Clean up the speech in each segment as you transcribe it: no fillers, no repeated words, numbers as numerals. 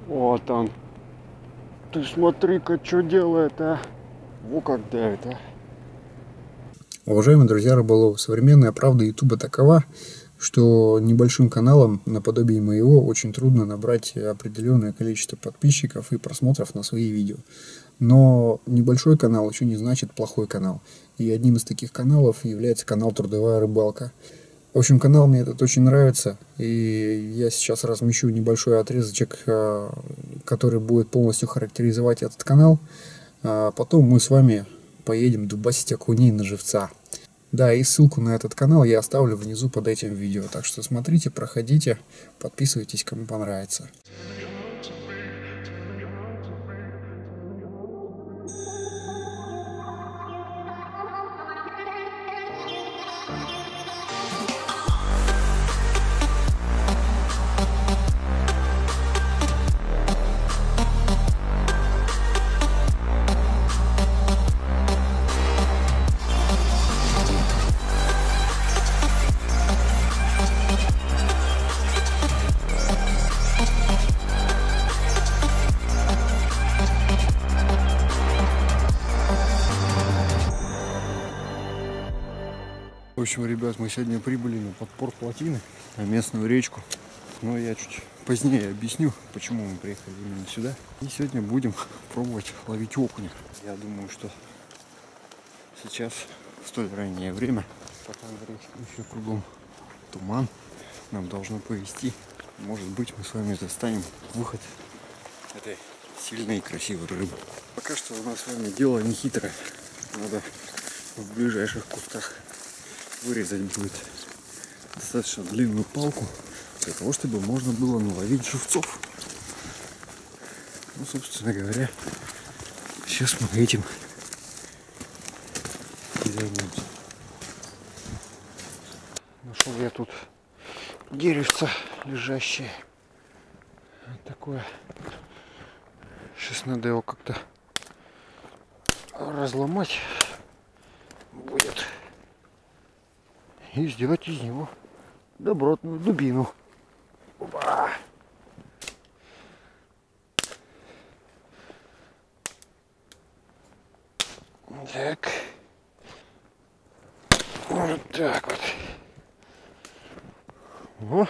Вот он. Ты смотри-ка, что делает, а? Во как давит, а. Уважаемые друзья рыболовы, современная правда ютуба такова, что небольшим каналам, наподобие моего, очень трудно набрать определенное количество подписчиков и просмотров на свои видео. Но небольшой канал еще не значит плохой канал. И одним из таких каналов является канал Трудовая рыбалка. В общем, канал мне этот очень нравится, и я сейчас размещу небольшой отрезочек, который будет полностью характеризовать этот канал. Потом мы с вами поедем дубасить окуней на живца. Да, и ссылку на этот канал я оставлю внизу под этим видео. Так что смотрите, проходите, подписывайтесь, кому понравится. В общем, ребят, мы сегодня прибыли на подпорт плотины, на местную речку. Но я чуть позднее объясню, почему мы приехали именно сюда. И сегодня будем пробовать ловить окуня. Я думаю, что сейчас, в столь раннее время, пока в речке еще кругом туман, нам должно повезти. Может быть, мы с вами застанем выход этой сильной и красивой рыбы. Пока что у нас с вами дело не хитрое. Надо в ближайших кустах вырезать будет достаточно длинную палку для того, чтобы можно было наловить живцов. Ну, собственно говоря, сейчас мы этим и займемся. Нашел я тут деревце лежащее. Вот такое. Сейчас надо его как-то разломать будет. И сделать из него добротную дубину. Опа! Так. Вот так вот. О!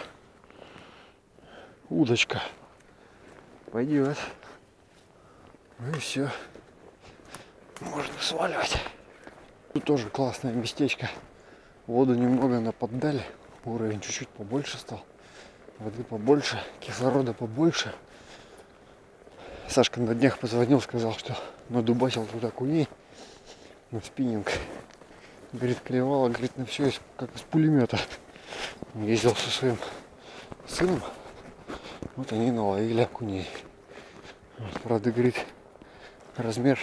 Удочка. Пойдет. Ну и все. Можно сваливать. Тут тоже классное местечко. Воду немного наподдали, уровень чуть-чуть побольше стал, воды побольше, кислорода побольше. Сашка на днях позвонил, сказал, что надубасил туда окуней на спиннинг. Говорит, клевало, говорит, на все как из пулемета. Ездил со своим сыном, вот они наловили окуней. Правда, говорит, размер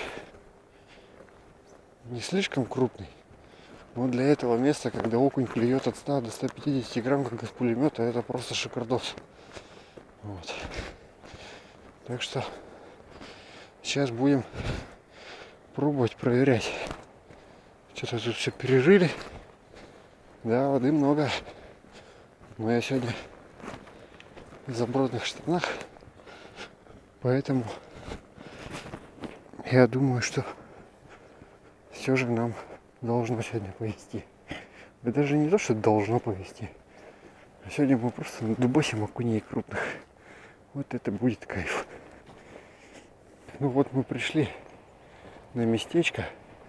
не слишком крупный. Но для этого места, когда окунь клюет от 100 до 150 грамм, как из пулемета, это просто шикардос. Вот. Так что сейчас будем пробовать проверять. Что-то тут все пережили. Да, воды много. Но я сегодня в забродных штанах. Поэтому я думаю, что все же нам должно сегодня повезти. Да даже не то, что должно повезти. А сегодня мы просто надубасим окуней крупных. Вот это будет кайф. Ну вот мы пришли на местечко.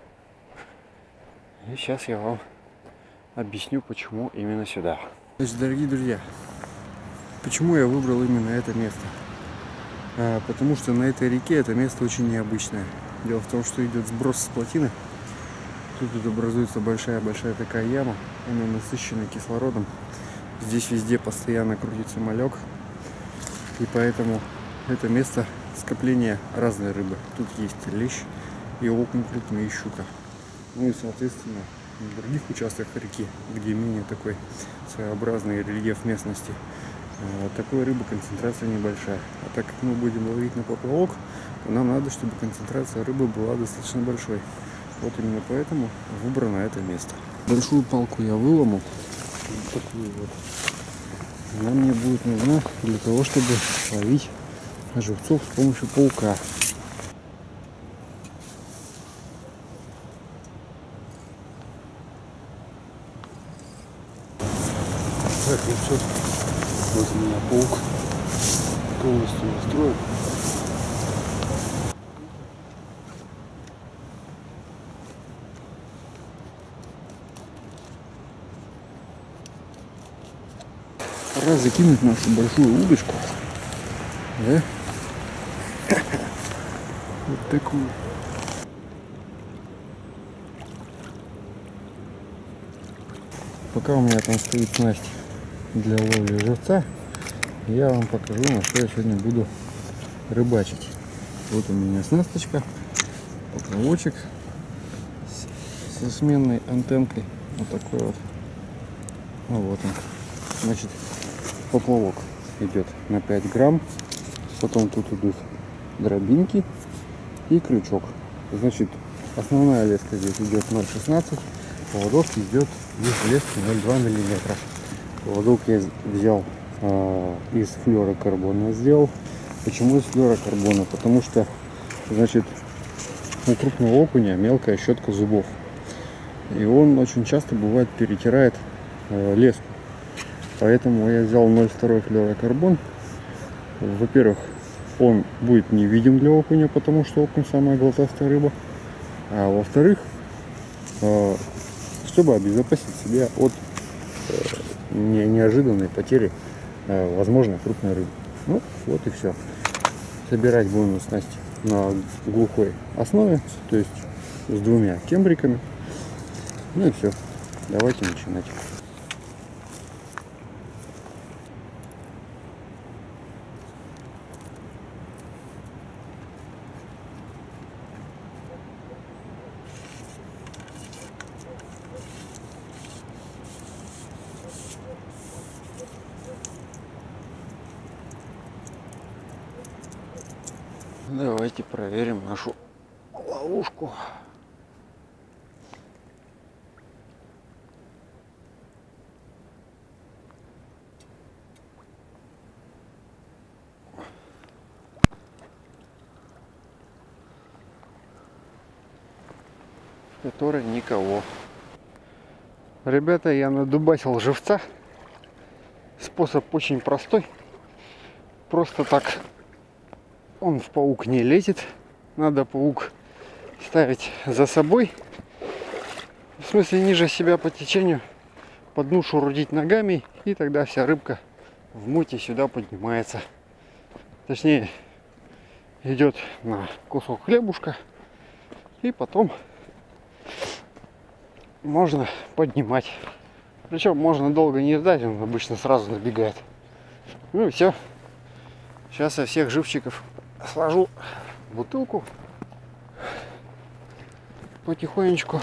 И сейчас я вам объясню, почему именно сюда. Значит, дорогие друзья, почему я выбрал именно это место? Потому что на этой реке это место очень необычное. Дело в том, что идет сброс с плотины. Тут образуется большая такая яма, она насыщена кислородом. Здесь везде постоянно крутится малек, и поэтому это место скопления разной рыбы. Тут есть лещ, и окунь крупный, и щука. Ну и соответственно на других участках реки, где менее такой своеобразный рельеф местности, такой рыбы концентрация небольшая. А так как мы будем ловить на поплавок, то нам надо, чтобы концентрация рыбы была достаточно большой. Вот именно поэтому выбрано это место. Большую палку я выломал. Вот такую вот. Она мне будет нужна для того, чтобы ловить живцов с помощью паука. Так, ну все. Вот у меня паук полностью настроен. Пора закинуть нашу большую удочку. Да? Вот такую. Пока у меня там стоит снасть для ловли живца, я вам покажу, на что я сегодня буду рыбачить. Вот у меня снасточка, поплавочек со сменной антенкой. Вот такой вот. Ну вот он. Значит, поплавок идет на 5 грамм. Потом тут идут дробинки и крючок. Значит, основная леска здесь идет 0,16. Поводок идет из лески 0,2 миллиметра. Поводок я взял из флюорокарбона сделал. Почему из флюорокарбона? Потому что, значит, у крупного окуня мелкая щетка зубов. И он очень часто бывает перетирает леску. Поэтому я взял 0,2 флюорокарбон. Во-первых, он будет невидим для окуня, потому что окунь самая глотастая рыба. А во-вторых, чтобы обезопасить себя от неожиданной потери возможно крупной рыбы. Ну вот и все. Собирать будем снасть на глухой основе, то есть с 2 кембриками. Ну и все. Давайте начинать. Давайте проверим нашу ловушку. В которой никого. Ребята, я надубасил живца. Способ очень простой. Просто так он в паук не лезет. Надо паук ставить за собой. В смысле, ниже себя по течению. По дну шурудить ногами. И тогда вся рыбка в муте сюда поднимается. Точнее, идет на кусок хлебушка. И потом можно поднимать. Причем можно долго не ждать, он обычно сразу набегает. Ну и все. Сейчас я всех живчиков сложу в бутылку потихонечку.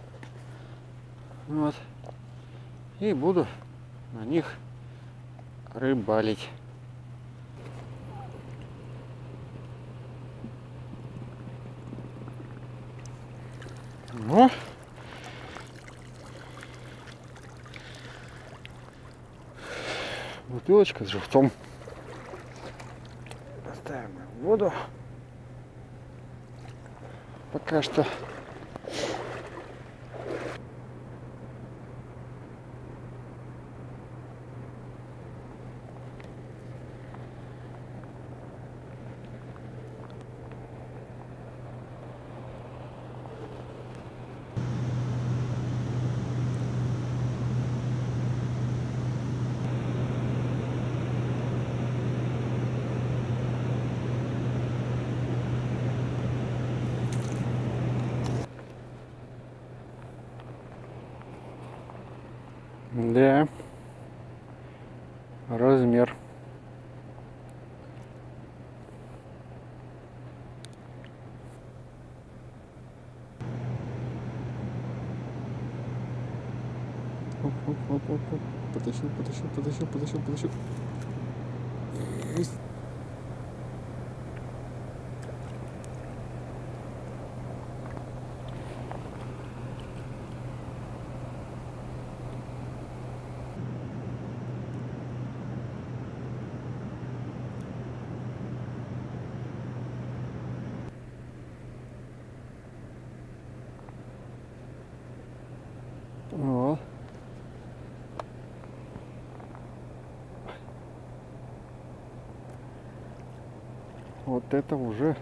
Вот. И буду на них рыбалить. Ну, бутылочка с живцом. Поставим в воду. Пока что. Да, размер. Оп. Потащил. Есть. Вот это уже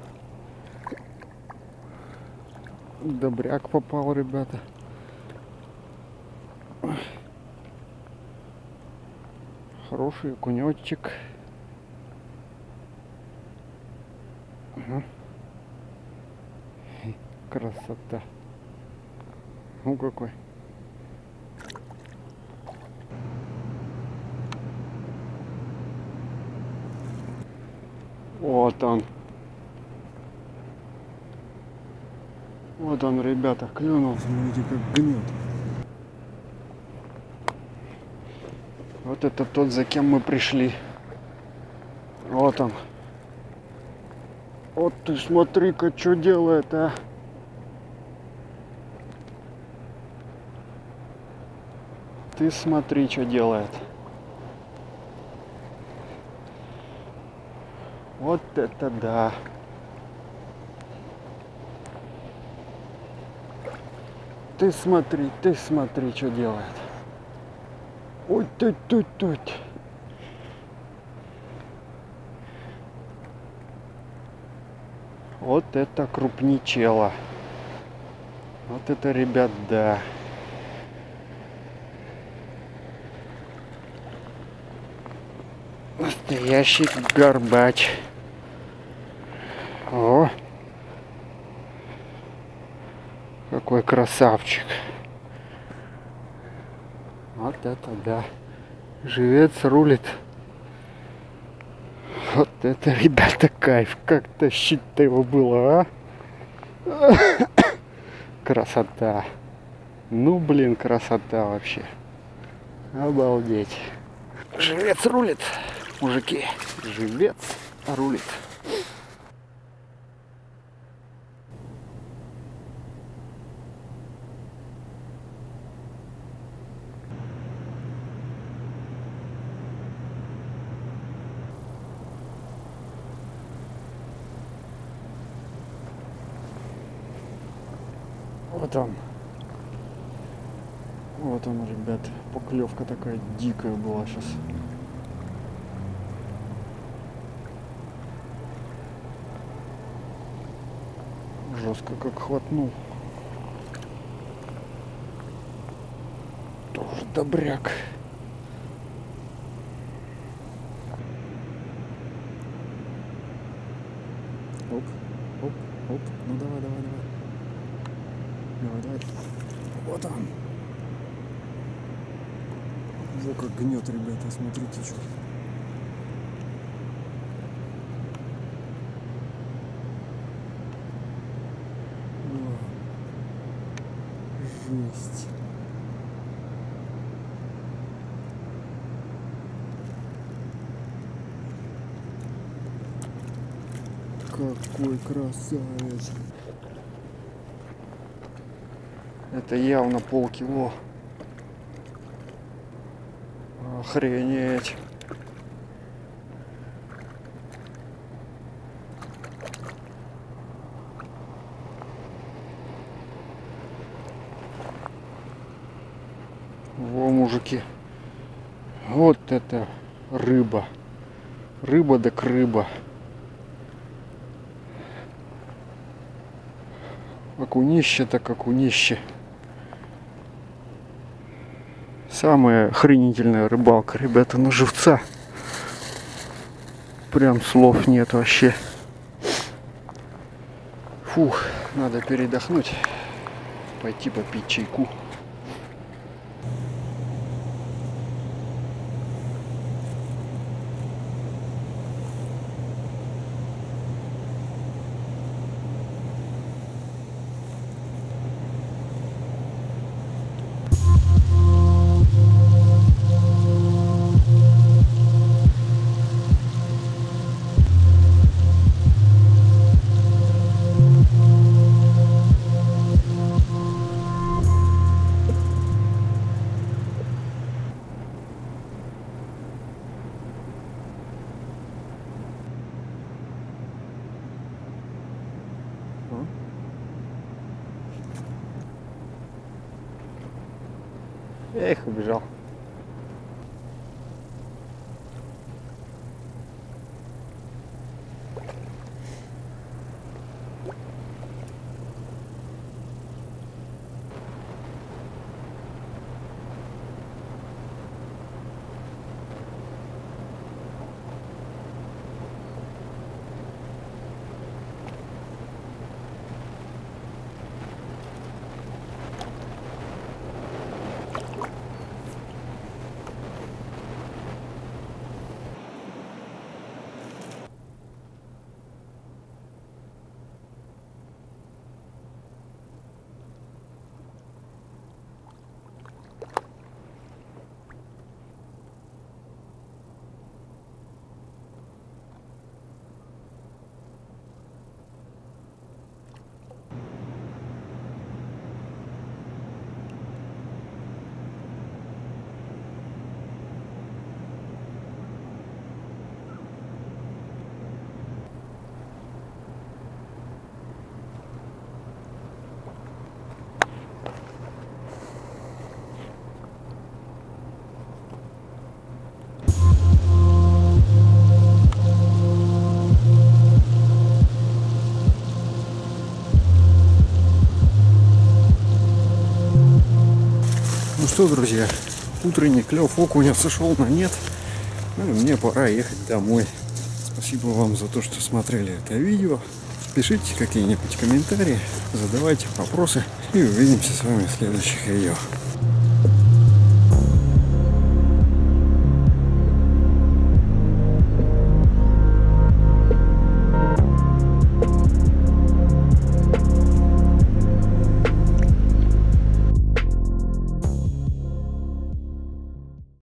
добряк попал, ребята. Хороший окунёчек. Ага. Красота. Ну какой. Вот он. Вот он, ребята, клюнул. Смотрите, как гнет. Вот это тот, за кем мы пришли. Вот он. Вот ты смотри-ка, что делает, а. Ты смотри, что делает. Вот это да. Ты смотри, что делает. Ой, тут. Вот это крупничело. Вот это, ребят, да. Настоящий горбач. О! Какой красавчик. Вот это да. Живец рулит. Вот это, ребята, кайф. Как тащить-то его было, а? Красота. Ну, блин, красота вообще. Обалдеть. Живец рулит, мужики. Живец рулит. Вот он, ребят, поклевка такая дикая была сейчас. Жестко как хватнул. Тоже добряк. Оп. Ну давай. Давай. Вот он. Во как гнет, ребята, смотрите, что. Жесть. Какой красавец. Это явно полкило. Охренеть. Во, мужики. Вот это рыба. Рыба да рыба. Окунище так окунище. Самая охренительная рыбалка, ребята, на живца. Прям слов нет вообще. Фух, надо передохнуть. Пойти попить чайку. Эх, убежал. что, друзья, утренний клев окуня сошел на нет. Ну и мне пора ехать домой. Спасибо вам за то, что смотрели это видео. Пишите какие-нибудь комментарии, задавайте вопросы. И увидимся с вами в следующих видео.